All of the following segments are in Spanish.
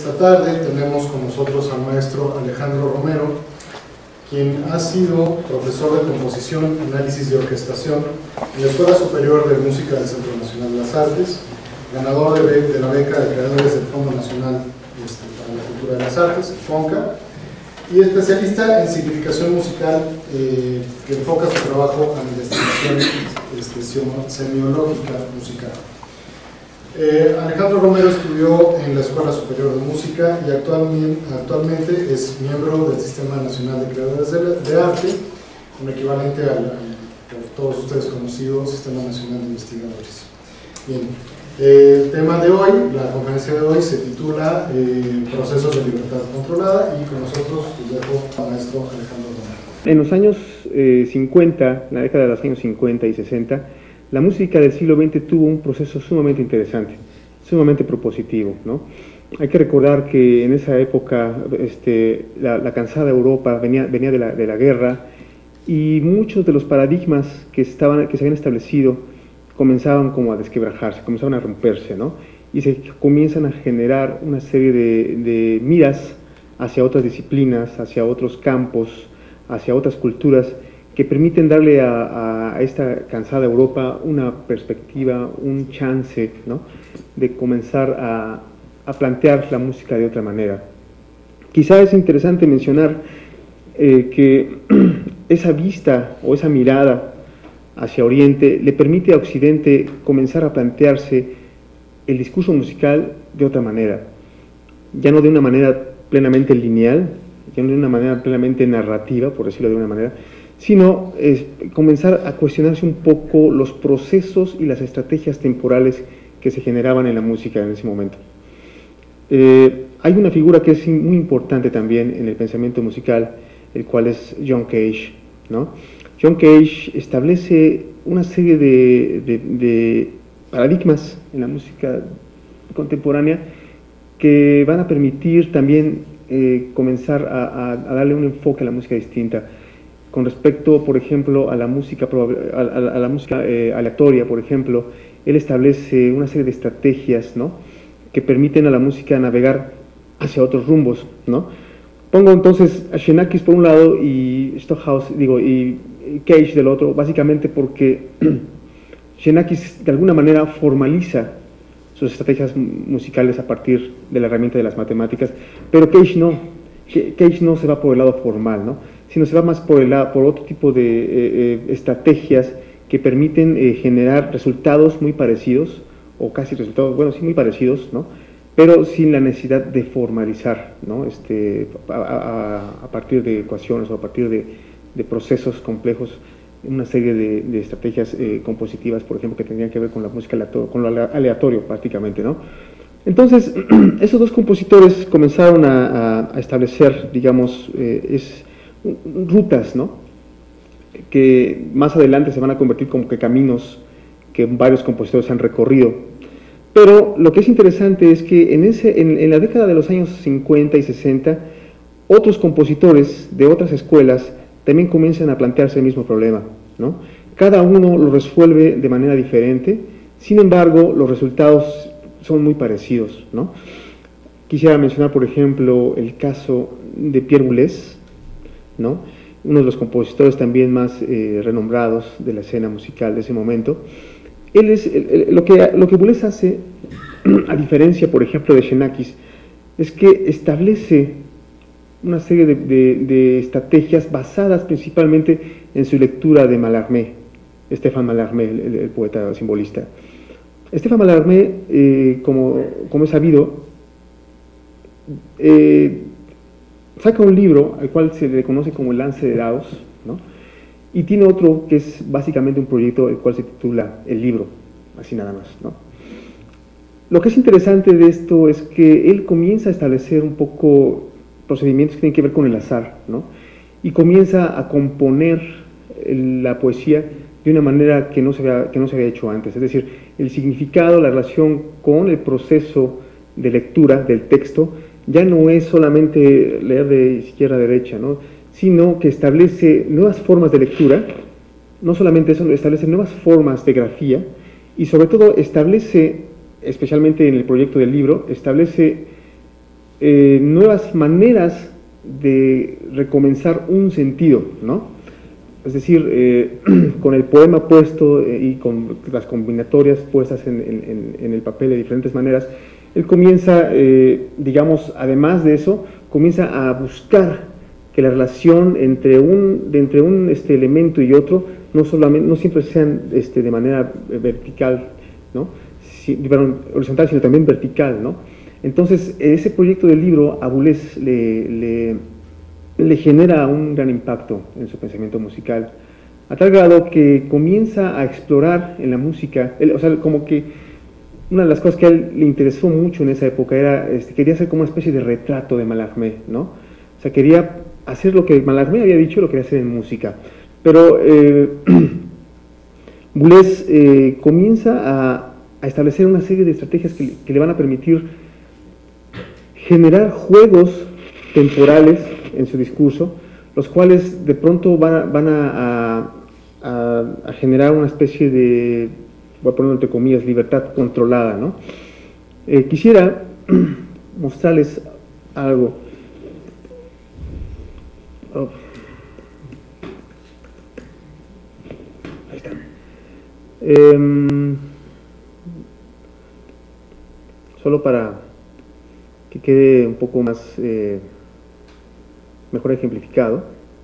Esta tarde tenemos con nosotros al maestro Alejandro Romero, quien ha sido profesor de composición, análisis y orquestación en la Escuela Superior de Música del Centro Nacional de las Artes, ganador de la beca de creadores del Fondo Nacional para la Cultura de las Artes, FONCA, y especialista en significación musical que enfoca su trabajo a la investigación semiológica musical. Alejandro Romero estudió en la Escuela Superior de Música y actualmente es miembro del Sistema Nacional de Creadores de Arte, un equivalente al por todos ustedes conocido Sistema Nacional de Investigadores. Bien, el tema de hoy, la conferencia de hoy, se titula Procesos de Libertad Controlada, y con nosotros les dejo al maestro Alejandro Romero. En los años 50, la década de los años 50 y 60, la música del siglo XX tuvo un proceso sumamente interesante, sumamente propositivo, ¿no? Hay que recordar que en esa época la cansada Europa venía de la guerra, y muchos de los paradigmas que se habían establecido comenzaban como a desquebrajarse, comenzaban a romperse, ¿no? Y se comienzan a generar una serie de miras hacia otras disciplinas, hacia otros campos, hacia otras culturas, que permiten darle a esta cansada Europa una perspectiva, un chance, ¿no?, de comenzar a plantear la música de otra manera. Quizá es interesante mencionar que esa vista o esa mirada hacia Oriente le permite a Occidente comenzar a plantearse el discurso musical de otra manera, ya no de una manera plenamente lineal, ya no de una manera plenamente narrativa, por decirlo de una manera, sino comenzar a cuestionarse un poco los procesos y las estrategias temporales que se generaban en la música en ese momento. Hay una figura que es muy importante también en el pensamiento musical, el cual es John Cage, ¿no? John Cage establece una serie de paradigmas en la música contemporánea que van a permitir también comenzar a darle un enfoque a la música distinta. Con respecto, por ejemplo, a la música aleatoria, por ejemplo, él establece una serie de estrategias, ¿no?, que permiten a la música navegar hacia otros rumbos, ¿no? Pongo entonces a Xenakis por un lado y Stockhausen, y Cage del otro, básicamente porque Xenakis de alguna manera formaliza sus estrategias musicales a partir de la herramienta de las matemáticas, pero Cage no se va por el lado formal, ¿no?, sino se va más por otro tipo de estrategias que permiten generar resultados muy parecidos, o casi resultados, bueno, sí, muy parecidos, ¿no?, pero sin la necesidad de formalizar, ¿no?, a partir de ecuaciones o a partir de procesos complejos, una serie de estrategias compositivas, por ejemplo, que tendrían que ver con la música con lo aleatorio prácticamente, ¿no? Entonces, esos dos compositores comenzaron a establecer, digamos, rutas, ¿no?, que más adelante se van a convertir como que caminos que varios compositores han recorrido. Pero lo que es interesante es que en la década de los años 50 y 60, otros compositores de otras escuelas también comienzan a plantearse el mismo problema, ¿no? Cada uno lo resuelve de manera diferente, sin embargo, los resultados son muy parecidos, ¿no? Quisiera mencionar, por ejemplo, el caso de Pierre Boulez, ¿no?, uno de los compositores también más renombrados de la escena musical de ese momento. Él es, lo que Boulez hace, a diferencia, por ejemplo, de Xenakis, es que establece una serie de estrategias basadas principalmente en su lectura de Mallarmé, Stéphane Mallarmé, el poeta simbolista. Stéphane Mallarmé, como es sabido, saca un libro al cual se le conoce como El Lance de Dados, ¿no?, y tiene otro que es básicamente un proyecto el cual se titula El Libro, así nada más, ¿no? Lo que es interesante de esto es que él comienza a establecer un poco procedimientos que tienen que ver con el azar, ¿no?, y comienza a componer la poesía de una manera que no se había hecho antes, es decir, el significado, la relación con el proceso de lectura del texto ya no es solamente leer de izquierda a derecha, ¿no?, sino que establece nuevas formas de lectura. No solamente eso, establece nuevas formas de grafía, y sobre todo establece, especialmente en el proyecto del libro, establece nuevas maneras de recomenzar un sentido, ¿no? Es decir, con el poema puesto y con las combinatorias puestas en el papel de diferentes maneras, él comienza, digamos, además de eso, comienza a buscar que la relación entre un elemento y otro no siempre sean de manera vertical, ¿no? Horizontal, sino también vertical, ¿no? Entonces, ese proyecto del libro a Boulez le genera un gran impacto en su pensamiento musical, a tal grado que comienza a explorar en la música, o sea, como que una de las cosas que a él le interesó mucho en esa época era, quería hacer como una especie de retrato de Mallarmé, ¿no? O sea, quería hacer lo que Mallarmé había dicho, lo quería hacer en música. Pero Boulez comienza a establecer una serie de estrategias que le van a permitir generar juegos temporales en su discurso, los cuales de pronto van a generar una especie de, voy a poner entre comillas, libertad controlada, ¿no? Quisiera mostrarles algo. Oh. Ahí está. Solo para que quede un poco más mejor ejemplificado.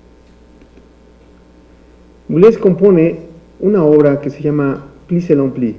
Boulez compone una obra que se llama Pli selon pli.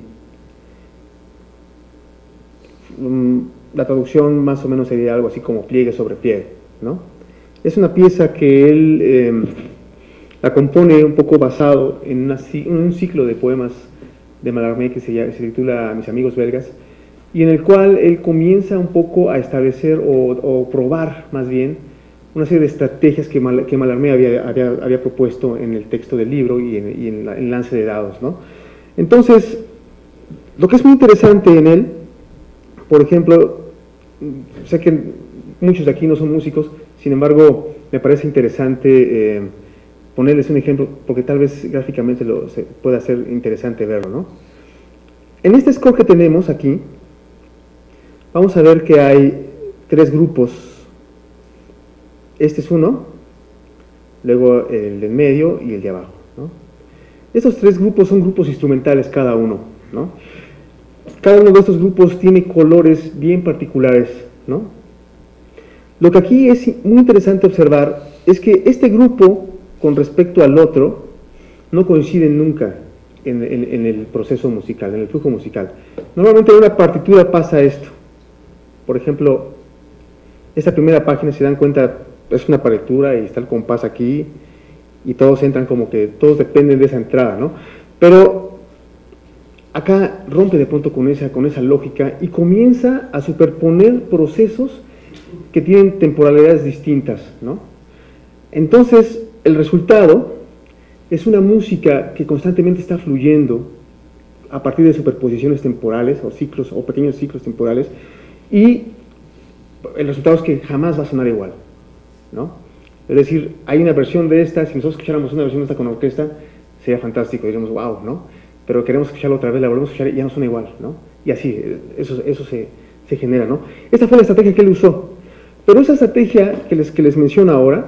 La traducción más o menos sería algo así como pliegue sobre pliegue, ¿no? Es una pieza que él la compone un poco basado en un ciclo de poemas de Mallarmé que se titula Mis amigos belgas, y en el cual él comienza un poco a establecer o probar más bien una serie de estrategias que Mallarmé había propuesto en el texto del libro y en el lance de dados, ¿no? Entonces, lo que es muy interesante en él, por ejemplo, sé que muchos de aquí no son músicos, sin embargo, me parece interesante ponerles un ejemplo, porque tal vez gráficamente se pueda hacer interesante verlo, ¿no? En este score que tenemos aquí, vamos a ver que hay tres grupos. Este es uno, luego el del medio y el de abajo, ¿no? Estos tres grupos son grupos instrumentales cada uno, ¿no? Cada uno de estos grupos tiene colores bien particulares, ¿no? Lo que aquí es muy interesante observar es que este grupo, con respecto al otro, no coinciden nunca en el proceso musical, en el flujo musical. Normalmente en una partitura pasa esto. Por ejemplo, esta primera página, si dan cuenta, es una partitura y está el compás aquí, y todos entran como que, todos dependen de esa entrada, ¿no? Pero acá rompe de pronto con esa lógica y comienza a superponer procesos que tienen temporalidades distintas, ¿no? Entonces, el resultado es una música que constantemente está fluyendo a partir de superposiciones temporales o ciclos o pequeños ciclos temporales, y el resultado es que jamás va a sonar igual, ¿no? Es decir, hay una versión de esta, si nosotros escucháramos una versión de esta con orquesta, sería fantástico, diríamos, wow, ¿no? Pero queremos escucharla otra vez, la volvemos a escuchar y ya no suena igual, ¿no? Y así, eso se genera, ¿no? Esta fue la estrategia que él usó, pero esa estrategia que les menciono ahora,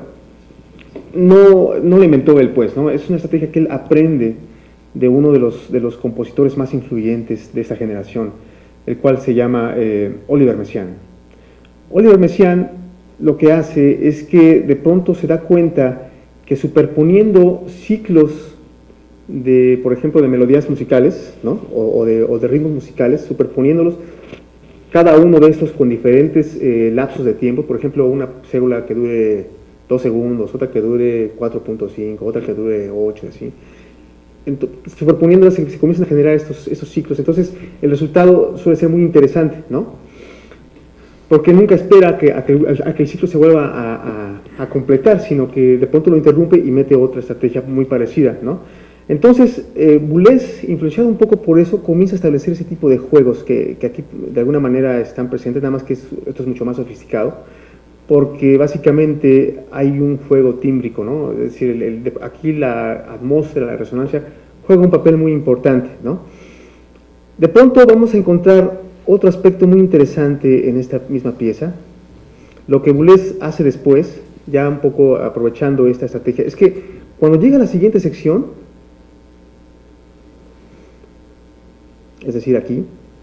no la inventó él, pues, ¿no? Es una estrategia que él aprende de uno de los compositores más influyentes de esta generación, el cual se llama Oliver Messiaen. Oliver Messiaen lo que hace es que de pronto se da cuenta que superponiendo ciclos de, por ejemplo, de melodías musicales, ¿no? o de ritmos musicales, superponiéndolos, cada uno de estos con diferentes lapsos de tiempo, por ejemplo, una célula que dure 2 segundos, otra que dure 4.5, otra que dure 8, así. Superponiéndolas se comienzan a generar estos ciclos. Entonces, el resultado suele ser muy interesante, ¿no? Porque nunca espera a que el ciclo se vuelva a completar, sino que de pronto lo interrumpe y mete otra estrategia muy parecida, ¿no? Entonces, Boulez, influenciado un poco por eso, comienza a establecer ese tipo de juegos que aquí de alguna manera están presentes, nada más que esto es mucho más sofisticado, porque básicamente hay un juego tímbrico, ¿no? Es decir, aquí la atmósfera, la resonancia, juega un papel muy importante, ¿no? De pronto vamos a encontrar otro aspecto muy interesante en esta misma pieza, Lo que Boulez hace después, ya un poco aprovechando esta estrategia, es que cuando llega a la siguiente sección, es decir, aquí,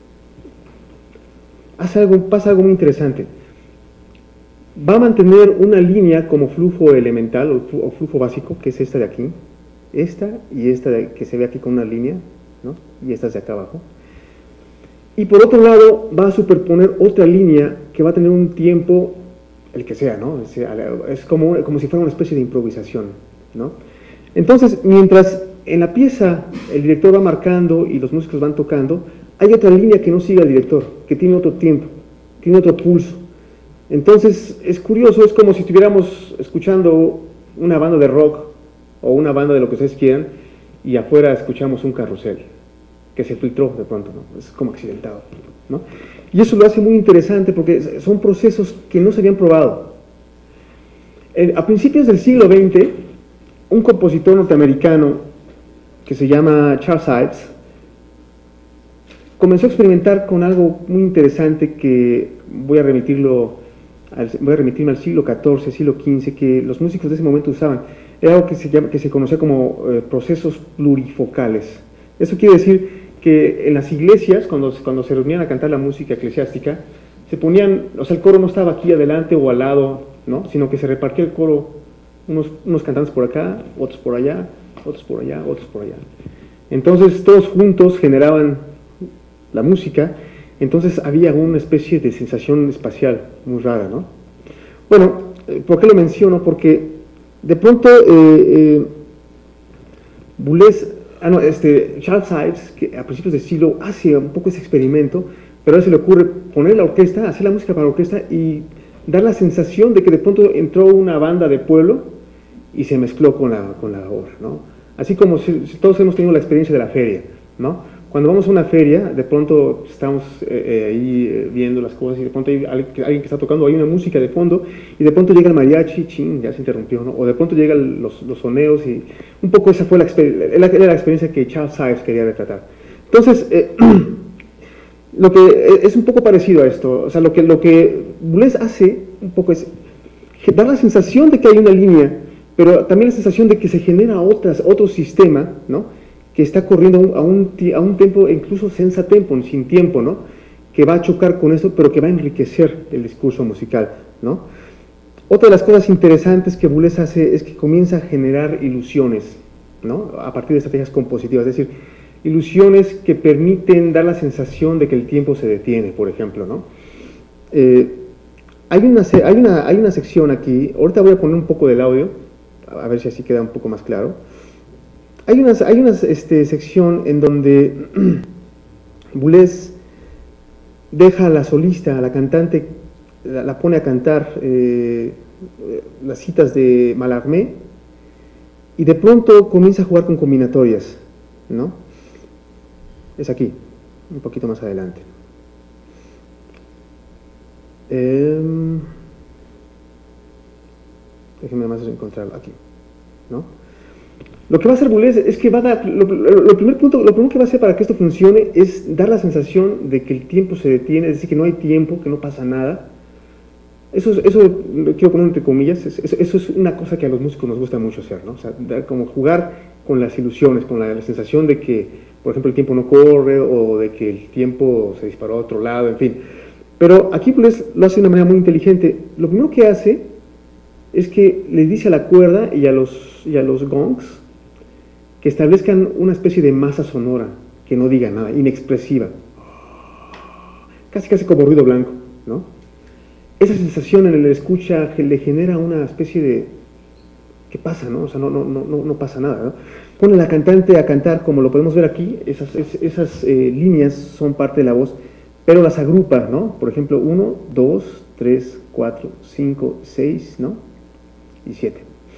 pasa algo muy interesante. Va a mantener una línea como flujo elemental o flujo básico, que es esta de aquí, esta y esta que se ve aquí con una línea, ¿no? Y estas de acá abajo. Y por otro lado va a superponer otra línea que va a tener un tiempo, el que sea, ¿no? Es como si fuera una especie de improvisación, ¿no? Entonces, mientras en la pieza el director va marcando y los músicos van tocando, hay otra línea que no sigue al director, que tiene otro tiempo, tiene otro pulso. Entonces, es curioso, es como si estuviéramos escuchando una banda de rock o una banda de lo que ustedes quieran y afuera escuchamos un carrusel que se filtró de pronto, ¿no? Es como accidentado, ¿no? Y eso lo hace muy interesante porque son procesos que no se habían probado. A principios del siglo XX, un compositor norteamericano que se llama Charles Ives comenzó a experimentar con algo muy interesante que voy a remitirme al siglo XIV, siglo XV, que los músicos de ese momento usaban. Era algo que se conocía como procesos plurifocales. Eso quiere decir que en las iglesias, cuando se reunían a cantar la música eclesiástica, se ponían, o sea, el coro no estaba aquí adelante o al lado, ¿no? Sino que se repartía el coro, unos cantantes por acá, otros por allá, otros por allá, otros por allá. Entonces todos juntos generaban la música, entonces había una especie de sensación espacial muy rara, ¿no? Bueno, ¿por qué lo menciono? Porque de pronto Boulez, Charles Ives, que a principios del siglo hace un poco ese experimento, pero a él se le ocurre poner la orquesta, hacer la música para la orquesta y dar la sensación de que de pronto entró una banda de pueblo y se mezcló con la obra, ¿no? Así como si todos hemos tenido la experiencia de la feria, ¿no? Cuando vamos a una feria, de pronto estamos ahí viendo las cosas y de pronto hay alguien que está tocando, hay una música de fondo y de pronto llega el mariachi, ya se interrumpió, ¿no? O de pronto llegan los soneos y un poco esa fue la experiencia que Charles Ives quería retratar. Entonces, lo que es un poco parecido a esto, o sea, lo que Boulez hace un poco es dar la sensación de que hay una línea, pero también la sensación de que se genera otro sistema, ¿no? Que está corriendo a un tempo, incluso senza tempo, sin tiempo, ¿no? Que va a chocar con esto, pero que va a enriquecer el discurso musical, ¿no? Otra de las cosas interesantes que Boulez hace es que comienza a generar ilusiones, ¿no? A partir de estrategias compositivas, es decir, ilusiones que permiten dar la sensación de que el tiempo se detiene, por ejemplo, ¿no? Hay una sección aquí, ahorita voy a poner un poco del audio, a ver si así queda un poco más claro. Hay una sección en donde Boulez deja a la solista, a la cantante, la pone a cantar las citas de Mallarmé y de pronto comienza a jugar con combinatorias, ¿no? Es aquí, un poquito más adelante. Déjenme más encontrarlo aquí, ¿no? Lo que va a hacer Boulez es que va a dar, lo primero que va a hacer para que esto funcione es dar la sensación de que el tiempo se detiene, es decir, que no hay tiempo, que no pasa nada. Eso lo quiero poner entre comillas, eso es una cosa que a los músicos nos gusta mucho hacer, ¿no? O sea, como jugar con las ilusiones, con la sensación de que, por ejemplo, el tiempo no corre o de que el tiempo se disparó a otro lado, en fin. Pero aquí Boulez lo hace de una manera muy inteligente. Lo primero que hace es que le dice a la cuerda y a los gongs que establezcan una especie de masa sonora, que no diga nada, inexpresiva, casi como ruido blanco, ¿no? Esa sensación en el escucha le genera una especie de ¿qué pasa, no? O sea, no pasa nada, ¿no? Pone a la cantante a cantar, como lo podemos ver aquí, esas líneas son parte de la voz, pero las agrupa, ¿no? Por ejemplo, 1, 2, 3, 4, 5, 6, ¿no? Y 7.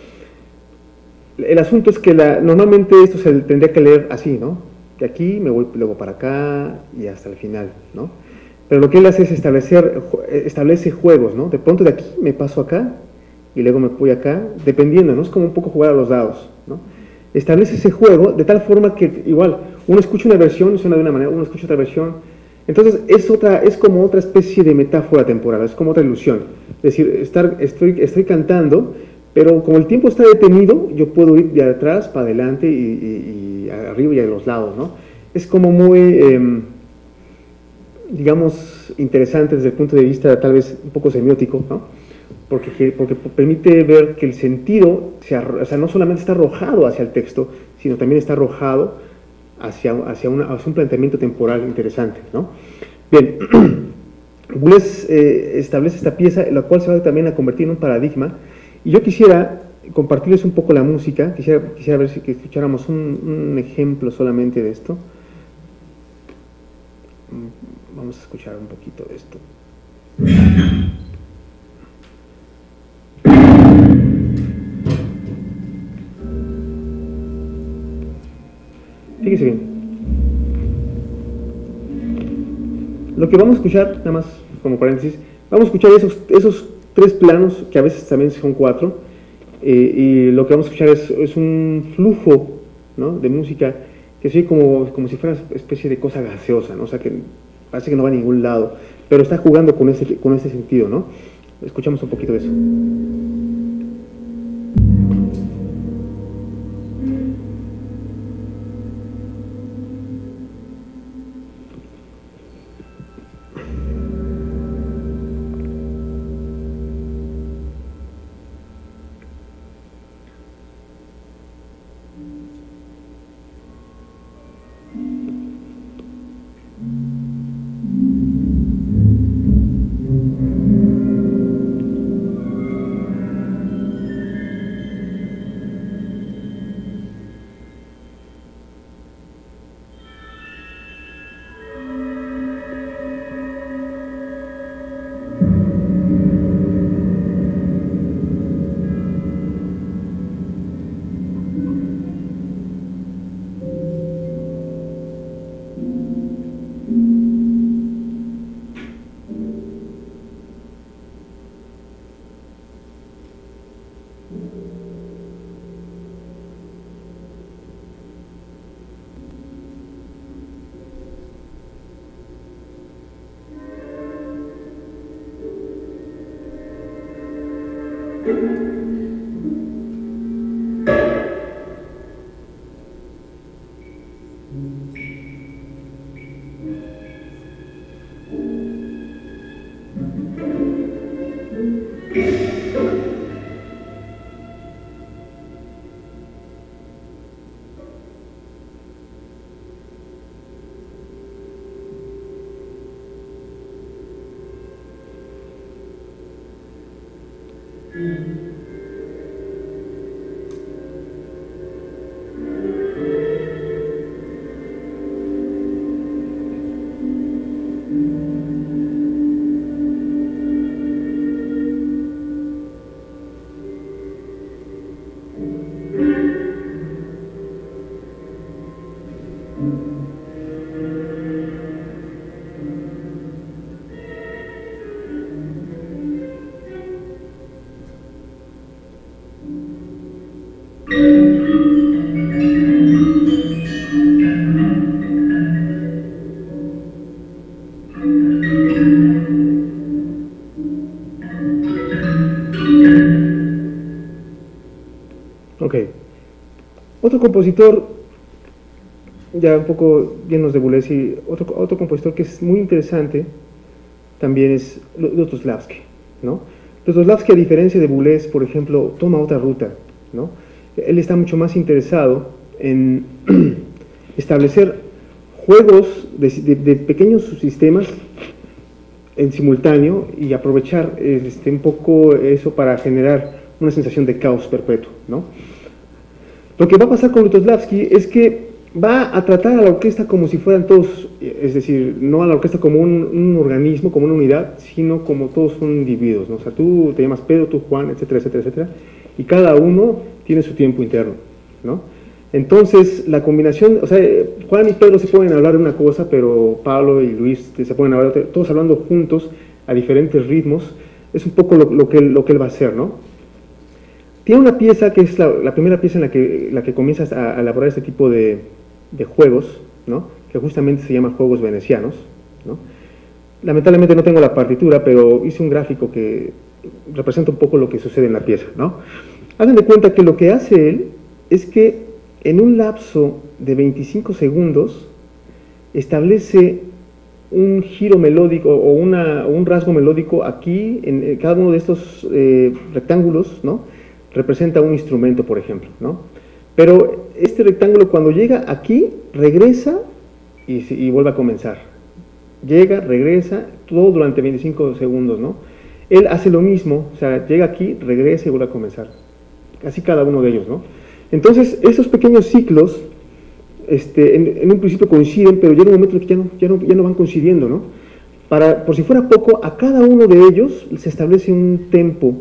El asunto es que normalmente esto se tendría que leer así, ¿no? Que aquí me voy luego para acá y hasta el final, ¿no? Pero lo que él hace es establece juegos, ¿no? De pronto de aquí me paso acá y luego me voy acá, dependiendo, ¿no? Es como un poco jugar a los dados, ¿no? Establece ese juego de tal forma que igual uno escucha una versión y suena de una manera, uno escucha otra versión Entonces es como otra especie de metáfora temporal, es como otra ilusión. Es decir, estoy cantando, pero como el tiempo está detenido, yo puedo ir de atrás para adelante y arriba y a los lados, ¿no? Es como muy, digamos, interesante desde el punto de vista tal vez un poco semiótico, ¿no? Porque permite ver que el sentido, o sea, no solamente está arrojado hacia el texto, sino también está arrojado hacia un planteamiento temporal interesante, ¿no? Bien, Boulez establece esta pieza, la cual se va también a convertir en un paradigma, y yo quisiera compartirles un poco la música, quisiera ver si escucháramos un ejemplo solamente de esto. Vamos a escuchar un poquito de esto. Fíjese bien. Lo que vamos a escuchar, nada más como paréntesis, vamos a escuchar esos 3 planos, que a veces también son 4, y lo que vamos a escuchar es un flujo, ¿no?, de música que se oye como si fuera una especie de cosa gaseosa, ¿no? O sea, que parece que no va a ningún lado, pero está jugando con ese sentido, ¿no? Escuchamos un poquito de eso. Ok. Otro compositor, ya un poco llenos de Boulez, y otro compositor que es muy interesante también es Lutosławski, ¿no? Lutosławski, a diferencia de Boulez, por ejemplo, toma otra ruta, ¿no? Él está mucho más interesado en establecer juegos de pequeños subsistemas en simultáneo y aprovechar un poco eso para generar una sensación de caos perpetuo, ¿no? Lo que va a pasar con Lutosławski es que va a tratar a la orquesta como si fueran todos, es decir, no a la orquesta como un organismo, como una unidad, sino como todos son individuos, ¿no? O sea, tú te llamas Pedro, tú Juan, etcétera, etcétera, etcétera, y cada uno tiene su tiempo interno, ¿no? Entonces, la combinación, o sea, Juan y Pedro se pueden hablar de una cosa, pero Pablo y Luis se pueden hablar de otra, todos hablando juntos a diferentes ritmos, es un poco lo que él va a hacer, ¿no? Tiene una pieza que es la primera pieza en la que comienzas a elaborar este tipo de juegos, ¿no? Que justamente se llama juegos venecianos, ¿no? Lamentablemente no tengo la partitura, pero hice un gráfico que representa un poco lo que sucede en la pieza, ¿no? Hagan de cuenta que lo que hace él es que en un lapso de 25 segundos establece un giro melódico o un rasgo melódico aquí, en cada uno de estos rectángulos, ¿no? Representa un instrumento, por ejemplo, ¿no? Pero este rectángulo cuando llega aquí, regresa y vuelve a comenzar. Llega, regresa, todo durante 25 segundos, ¿no? Él hace lo mismo, o sea, llega aquí, regresa y vuelve a comenzar. Así cada uno de ellos, ¿no? Entonces, esos pequeños ciclos, en un principio coinciden, pero llega un momento en que ya no van coincidiendo, ¿no? Por si fuera poco, a cada uno de ellos se establece un tempo,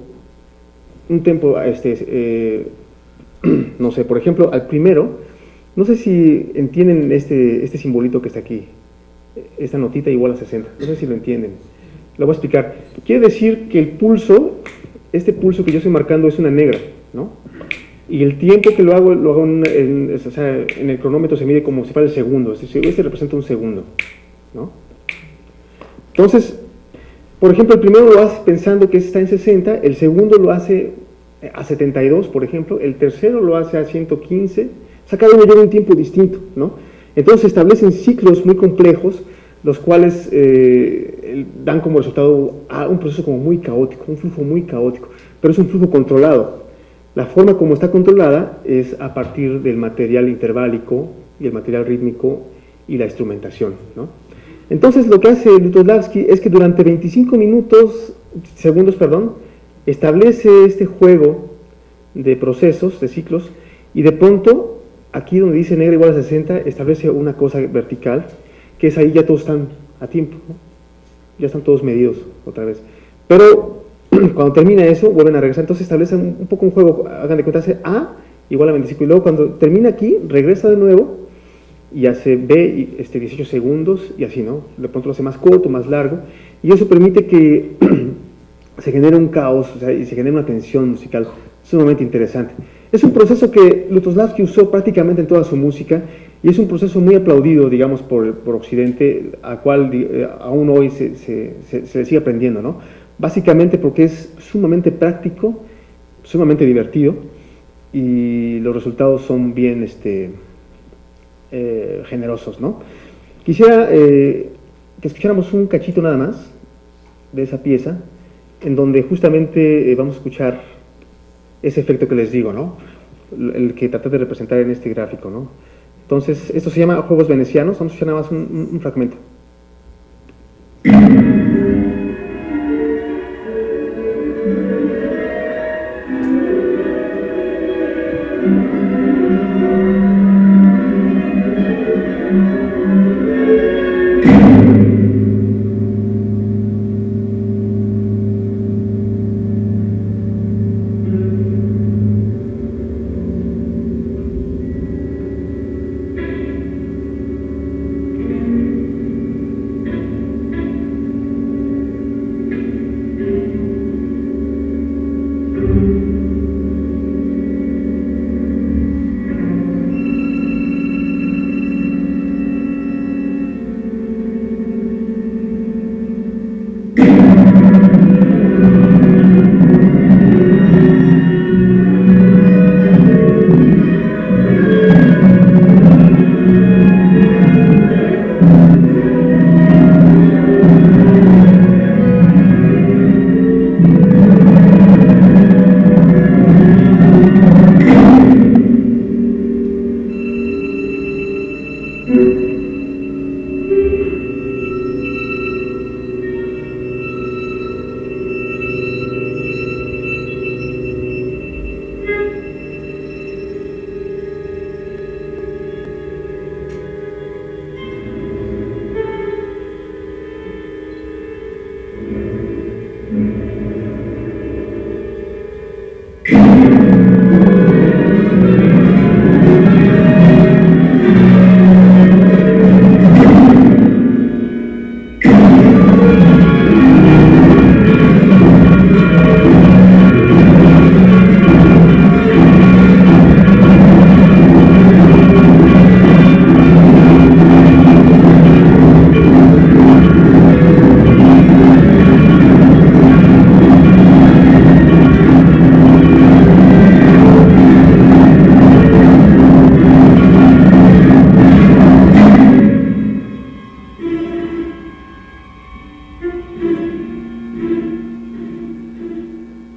no sé, por ejemplo, al primero, no sé si entienden este simbolito que está aquí, esta notita igual a 60, no sé si lo entienden, lo voy a explicar. Quiere decir que el pulso, este pulso que yo estoy marcando es una negra, ¿no? Y el tiempo que lo hago en el cronómetro se mide como si fuera el segundo, este representa un segundo, ¿no? Entonces, por ejemplo, el primero lo hace pensando que está en 60, el segundo lo hace a 72, por ejemplo, el tercero lo hace a 115, o sea, cada uno lleva un tiempo distinto, ¿no? Entonces se establecen ciclos muy complejos, los cuales dan como resultado a un proceso como muy caótico, un flujo muy caótico, pero es un flujo controlado. La forma como está controlada es a partir del material interválico y el material rítmico y la instrumentación, ¿no? Entonces lo que hace Lutosławski es que durante 25 segundos, establece este juego de procesos, de ciclos, y de pronto, aquí donde dice negra igual a 60, establece una cosa vertical, que es ahí ya todos están a tiempo, ¿no? Ya están todos medidos otra vez. Pero cuando termina eso, vuelven a regresar, entonces establecen un poco un juego, hagan de cuenta, hace A igual a 25, y luego cuando termina aquí, regresa de nuevo, y hace B, 18 segundos, y así, ¿no? De pronto lo hace más corto, más largo, y eso permite que se genere un caos, o sea, y se genere una tensión musical sumamente interesante. Es un proceso que Lutosławski usó prácticamente en toda su música, y es un proceso muy aplaudido, digamos, por Occidente, a cual aún hoy se le sigue aprendiendo, ¿no? Básicamente porque es sumamente práctico, sumamente divertido, y los resultados son bien generosos, ¿no? Quisiera que escucháramos un cachito nada más de esa pieza, en donde justamente vamos a escuchar ese efecto que les digo, ¿no? El que traté de representar en este gráfico, ¿no? Entonces, esto se llama Juegos Venecianos, vamos a escuchar nada más un fragmento.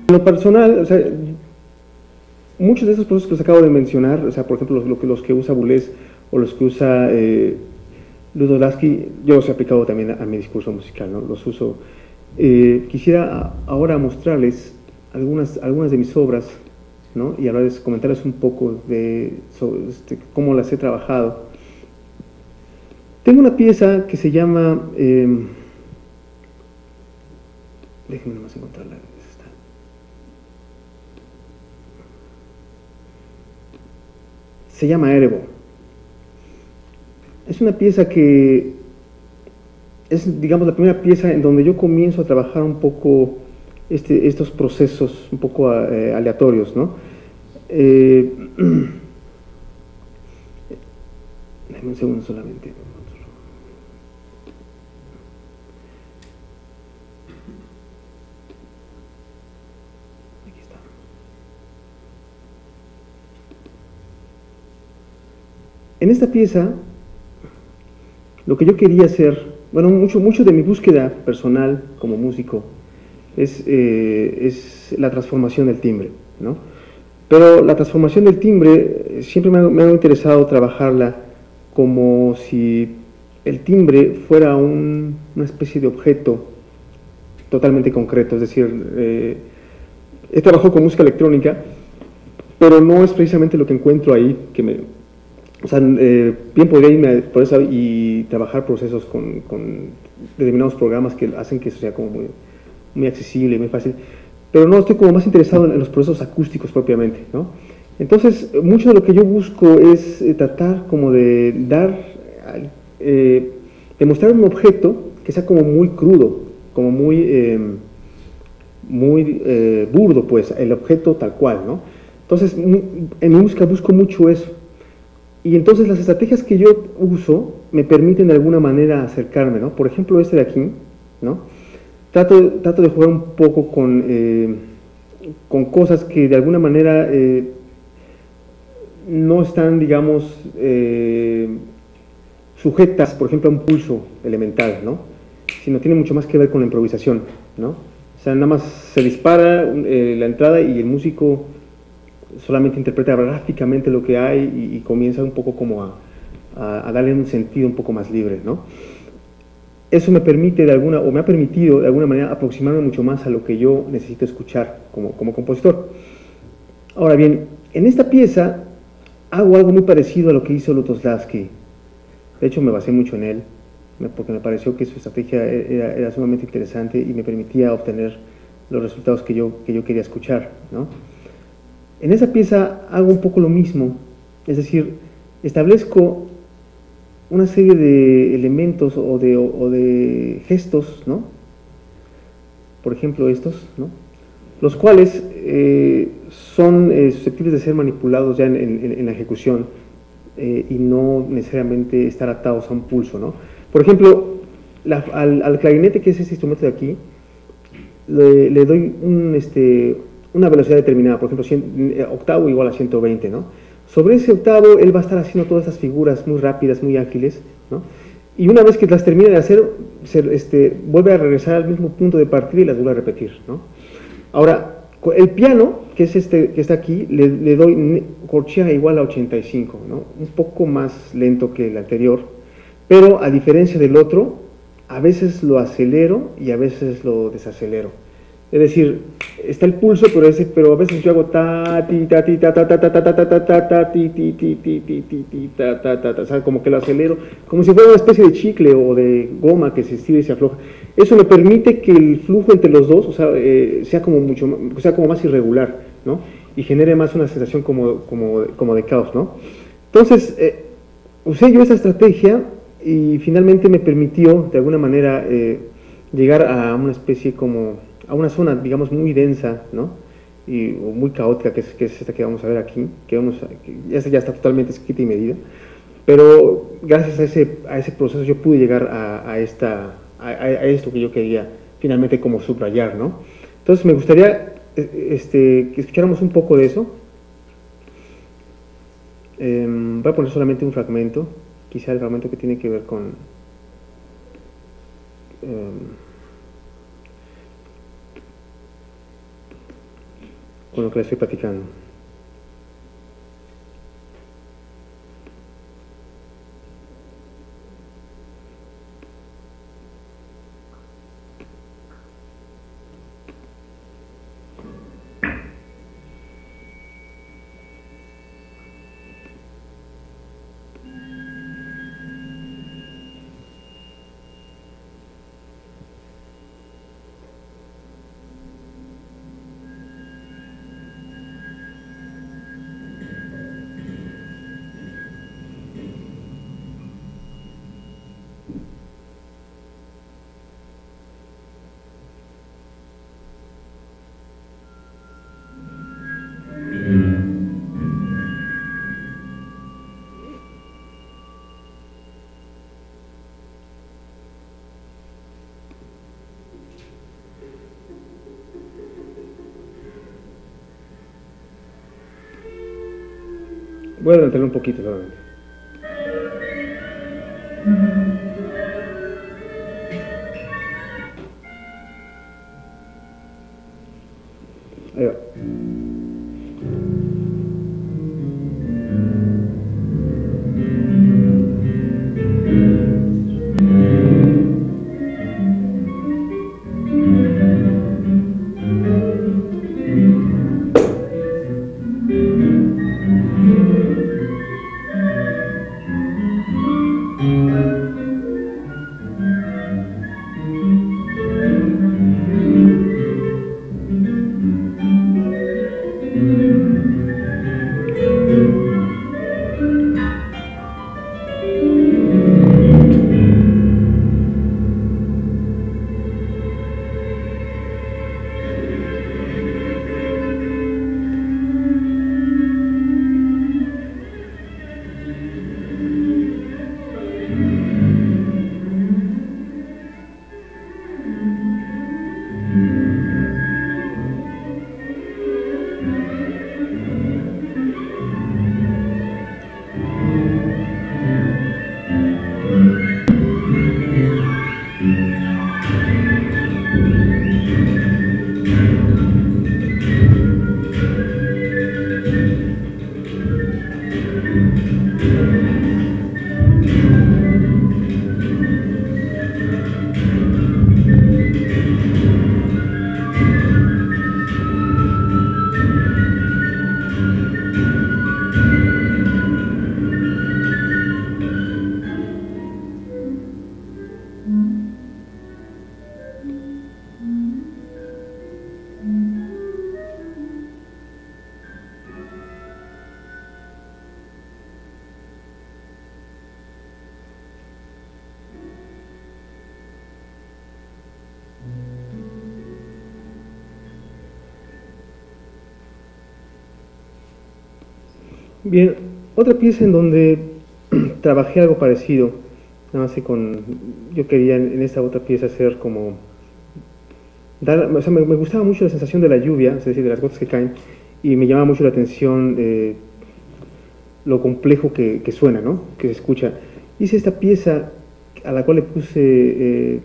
En lo personal, o sea, muchos de esos procesos que os acabo de mencionar, o sea, por ejemplo, los que usa Boulez o los que usa Lutoslawski, yo los he aplicado también a mi discurso musical, ¿no? Los uso. Quisiera ahora mostrarles algunas de mis obras, ¿no? Y ahora comentarles un poco de cómo las he trabajado. Tengo una pieza que se llama, déjenme nomás encontrarla. Se llama Erebo. Es una pieza que es, digamos, la primera pieza en donde yo comienzo a trabajar un poco estos procesos un poco aleatorios, ¿no? Dame un segundo solamente. Aquí está. En esta pieza, lo que yo quería hacer, bueno, mucho de mi búsqueda personal como músico es la transformación del timbre, ¿no? Pero la transformación del timbre siempre me ha interesado trabajarla como si el timbre fuera una especie de objeto totalmente concreto, es decir, he trabajado con música electrónica, pero no es precisamente lo que encuentro ahí que o sea, bien podría irme por eso y trabajar procesos con determinados programas que hacen que eso sea como muy accesible, muy fácil, pero no, estoy como más interesado en los procesos acústicos propiamente, ¿no? Entonces, mucho de lo que yo busco es tratar como de de mostrar un objeto que sea como muy crudo, como muy burdo, pues, el objeto tal cual, ¿no? Entonces, en mi música busco mucho eso. Y entonces las estrategias que yo uso me permiten de alguna manera acercarme, ¿no? Por ejemplo, este de aquí, ¿no? Trato de jugar un poco con cosas que de alguna manera no están, digamos, sujetas, por ejemplo, a un pulso elemental, ¿no? Sino tiene mucho más que ver con la improvisación, ¿no? O sea, nada más se dispara la entrada y el músico solamente interpreta gráficamente lo que hay y comienza un poco como a darle un sentido un poco más libre, ¿no? Eso me permite me ha permitido de alguna manera aproximarme mucho más a lo que yo necesito escuchar como compositor. Ahora bien, en esta pieza hago algo muy parecido a lo que hizo Lutoslawski. De hecho, me basé mucho en él, porque me pareció que su estrategia era sumamente interesante y me permitía obtener los resultados que yo quería escuchar, ¿no? En esa pieza hago un poco lo mismo, es decir, establezco una serie de elementos o de gestos, ¿no? Por ejemplo estos, ¿no? Los cuales son susceptibles de ser manipulados ya en la ejecución y no necesariamente estar atados a un pulso, ¿no? Por ejemplo, al clarinete, que es este instrumento de aquí, le doy una velocidad determinada, por ejemplo, octavo igual a 120, ¿no? Sobre ese octavo, él va a estar haciendo todas estas figuras muy rápidas, muy ágiles, ¿no? Y una vez que las termina de hacer, vuelve a regresar al mismo punto de partida y las vuelve a repetir, ¿no? Ahora, el piano, que es que está aquí, le doy corchea igual a 85, ¿no? Un poco más lento que el anterior, pero a diferencia del otro, a veces lo acelero y a veces lo desacelero. Es decir, está el pulso, pero a veces yo hago ta ti ta ti ta ta ta ta ta ta ta ta ta ti ti ti ti ti ti ti ta ta ta ta, o sea, como que lo acelero, como si fuera una especie de chicle o de goma que se estira y se afloja. Eso me permite que el flujo entre los dos, o sea, sea como más irregular, ¿no? Y genere más una sensación como de caos, ¿no? Entonces, usé yo esa estrategia y finalmente me permitió, de alguna manera, llegar a una especie a una zona, digamos, muy densa, ¿no? O muy caótica, que es esta que vamos a ver aquí, que ya está totalmente escrita y medida, pero gracias a ese proceso yo pude llegar a esto que yo quería finalmente como subrayar, ¿no? Entonces me gustaría que escucháramos un poco de eso. Voy a poner solamente un fragmento, quizá el fragmento que tiene que ver con con lo que les estoy platicando. Voy a adelantarlo un poquito solamente. Ahí va. Bien, otra pieza en donde trabajé algo parecido, nada más que yo quería en esta otra pieza hacer como, o sea, me gustaba mucho la sensación de la lluvia, es decir, de las gotas que caen, y me llamaba mucho la atención lo complejo que suena, ¿no? Que se escucha. Hice esta pieza a la cual le puse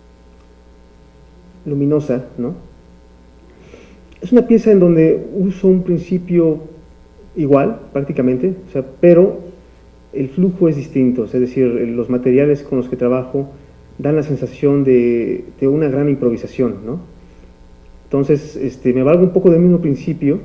luminosa, ¿no? Es una pieza en donde uso un principio igual, prácticamente, o sea, pero el flujo es distinto, es decir, los materiales con los que trabajo dan la sensación de una gran improvisación, ¿no? Entonces, me valgo un poco del mismo principio,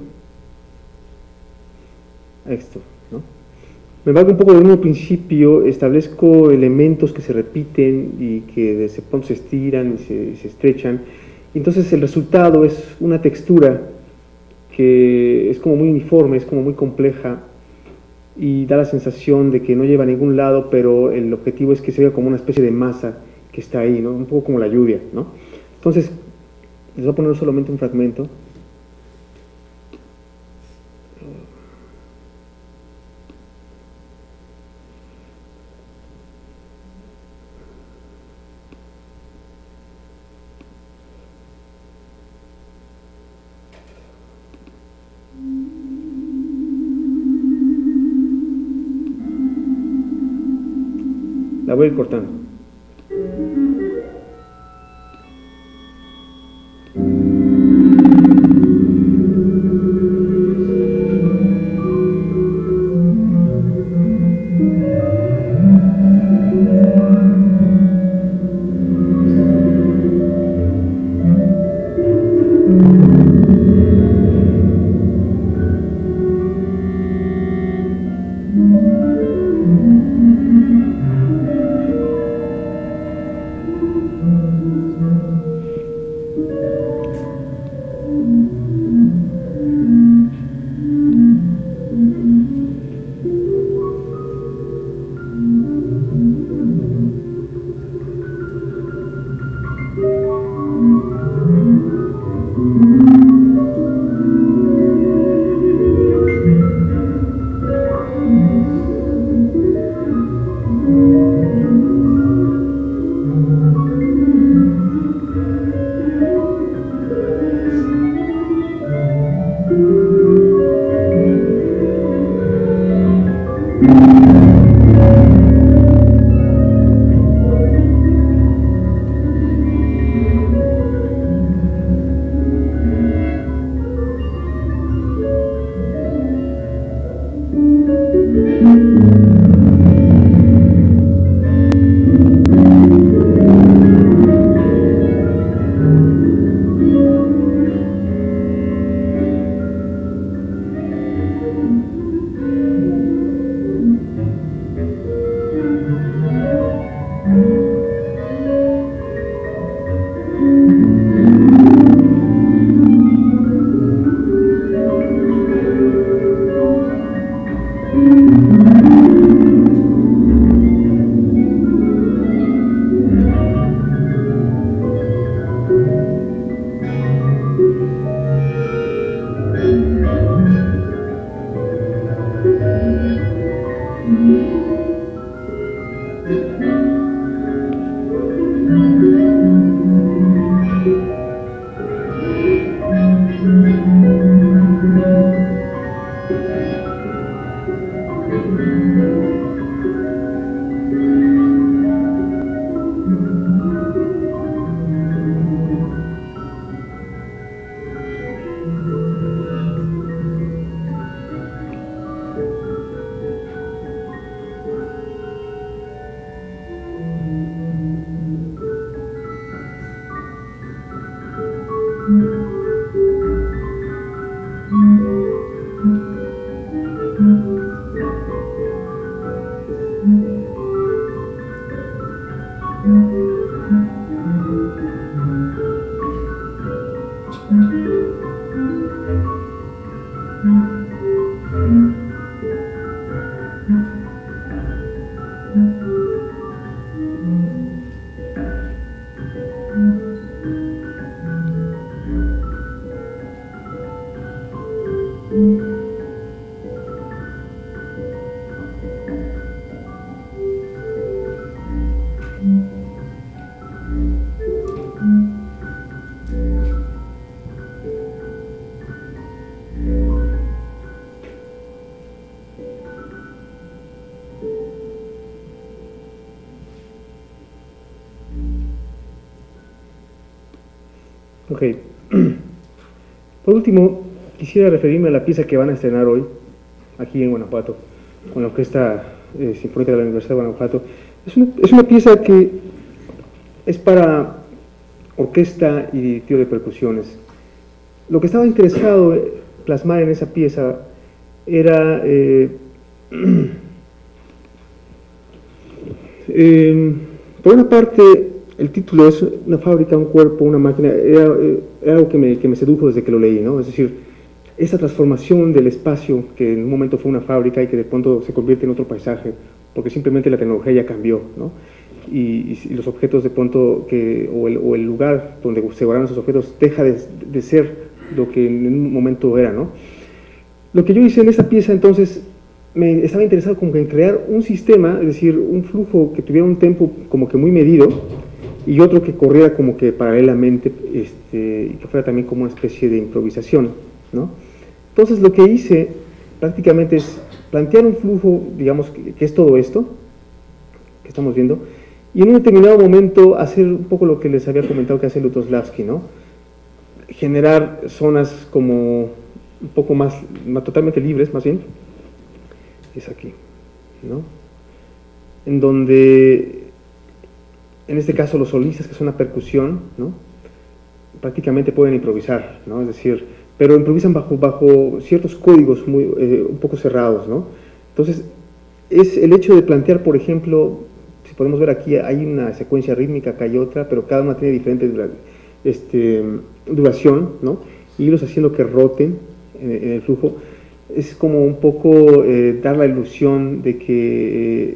¿no? Me valgo un poco del mismo principio, establezco elementos que se repiten y que de pronto se estiran y se estrechan, y entonces el resultado es una textura que es como muy uniforme, es como muy compleja y da la sensación de que no lleva a ningún lado, pero el objetivo es que se vea como una especie de masa que está ahí, ¿no? Un poco como la lluvia, ¿no? Entonces, les voy a poner solamente un fragmento. La voy a ir cortando. Ok. Por último, quisiera referirme a la pieza que van a estrenar hoy, aquí en Guanajuato, con la Orquesta Sinfónica de la Universidad de Guanajuato. Es una pieza que es para orquesta y trío de percusiones. Lo que estaba interesado en plasmar en esa pieza era por una parte, el título es una fábrica, un cuerpo, una máquina, era algo que me sedujo desde que lo leí, ¿no? Es decir, esa transformación del espacio que en un momento fue una fábrica y que de pronto se convierte en otro paisaje, porque simplemente la tecnología ya cambió, ¿no? Y los objetos de pronto, o el lugar donde se guardan esos objetos deja de ser lo que en un momento era, ¿no? Lo que yo hice en esta pieza entonces, me estaba interesado como que en crear un sistema, es decir, un flujo que tuviera un tempo como que muy medido y otro que corriera como que paralelamente y que fuera también como una especie de improvisación, ¿no? Entonces lo que hice prácticamente es plantear un flujo, digamos, que es todo esto que estamos viendo, y en un determinado momento hacer un poco lo que les había comentado que hace Lutosławski, ¿no? Generar zonas como un poco más totalmente libres, más bien, es aquí, ¿no? En donde, en este caso, los solistas, que son una percusión, ¿no? Prácticamente pueden improvisar, ¿no? Es decir, pero improvisan bajo ciertos códigos muy, un poco cerrados, ¿no? Entonces, es el hecho de plantear, por ejemplo, si podemos ver aquí, hay una secuencia rítmica, acá hay otra, pero cada una tiene diferente duración, ¿no? Y irlos haciendo que roten en el flujo, es como un poco dar la ilusión de que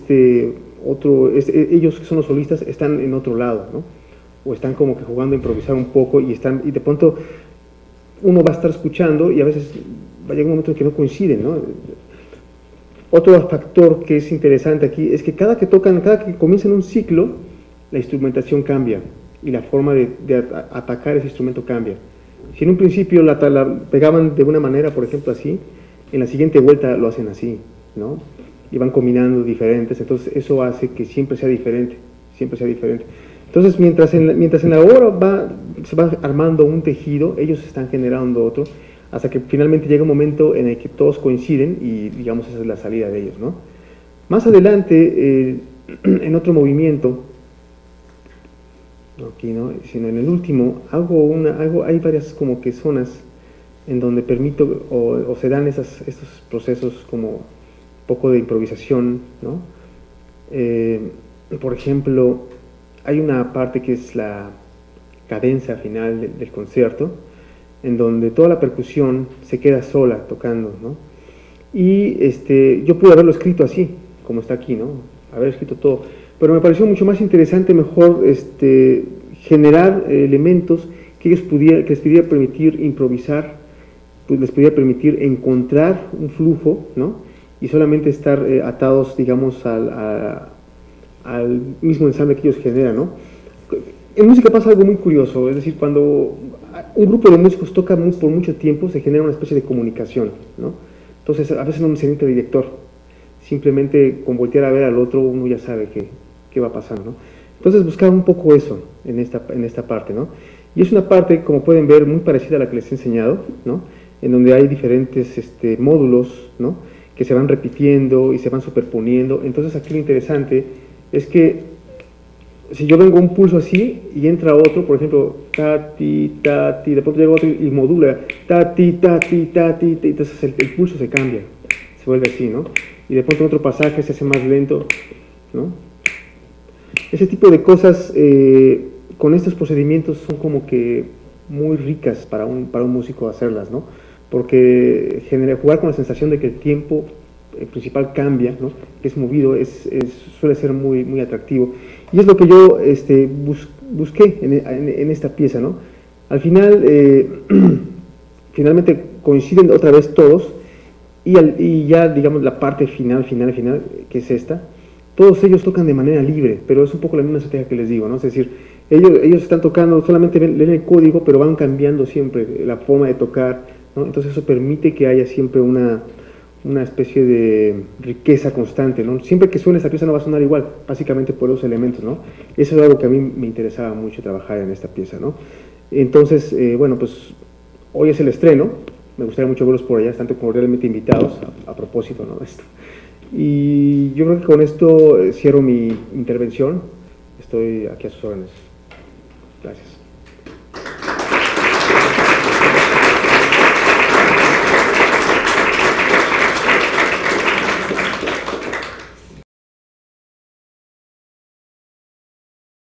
ellos que son los solistas están en otro lado, ¿no? O están como que jugando a improvisar un poco y de pronto uno va a estar escuchando y a veces va a llegar un momento en que no coinciden, ¿no? Otro factor que es interesante aquí es que cada que comienzan un ciclo, la instrumentación cambia y la forma de atacar ese instrumento cambia. Si en un principio la pegaban de una manera, por ejemplo así, en la siguiente vuelta lo hacen así, ¿no? Y van combinando diferentes, entonces eso hace que siempre sea diferente, siempre sea diferente. Entonces mientras en la obra se va armando un tejido, ellos están generando otro, hasta que finalmente llega un momento en el que todos coinciden y digamos esa es la salida de ellos, ¿no? Más adelante, en otro movimiento, no aquí no, sino en el último, hay varias como que zonas en donde permito o se dan estos procesos como un poco de improvisación, ¿no? Por ejemplo, hay una parte que es la cadencia final del concierto, en donde toda la percusión se queda sola tocando, ¿no? Y yo pude haberlo escrito así, como está aquí, ¿no? Haber escrito todo, pero me pareció mucho más interesante, mejor generar elementos que les pudiera permitir improvisar, pues les pudiera permitir encontrar un flujo, ¿no? Y solamente estar atados, digamos, al mismo ensamble que ellos generan, ¿no? En música pasa algo muy curioso, es decir, cuando un grupo de músicos toca por mucho tiempo, se genera una especie de comunicación, ¿no? Entonces, a veces no se necesita director, simplemente con voltear a ver al otro uno ya sabe qué va pasando, ¿no? Entonces buscaba un poco eso en esta parte, ¿no? Y es una parte, como pueden ver, muy parecida a la que les he enseñado, ¿no? En donde hay diferentes módulos, ¿no? Que se van repitiendo y se van superponiendo. Entonces aquí lo interesante es que si yo vengo a un pulso así y entra otro, por ejemplo, ta, ti, de pronto llega otro y modula, ta, ti, entonces el pulso se cambia, se vuelve así, ¿no? Y de pronto en otro pasaje se hace más lento, ¿no? Ese tipo de cosas con estos procedimientos son como que muy ricas para un músico hacerlas, ¿no? Porque jugar con la sensación de que el tiempo principal cambia, ¿no? Que es movido, suele ser muy, muy atractivo. Y es lo que yo busqué en esta pieza, ¿no? Al final finalmente coinciden otra vez todos, y ya digamos la parte final, que es esta, todos ellos tocan de manera libre, pero es un poco la misma estrategia que les digo, ¿no? Es decir, ellos están tocando, solamente leen el código, pero van cambiando siempre la forma de tocar, ¿no? Entonces eso permite que haya siempre una especie de riqueza constante, ¿no? Siempre que suene esta pieza no va a sonar igual, básicamente por los elementos, ¿no? Eso es algo que a mí me interesaba mucho trabajar en esta pieza, ¿no? Entonces, bueno, pues hoy es el estreno, me gustaría mucho verlos por allá, están cordialmente invitados a propósito, ¿no? Y yo creo que con esto cierro mi intervención, estoy aquí a sus órdenes. Gracias.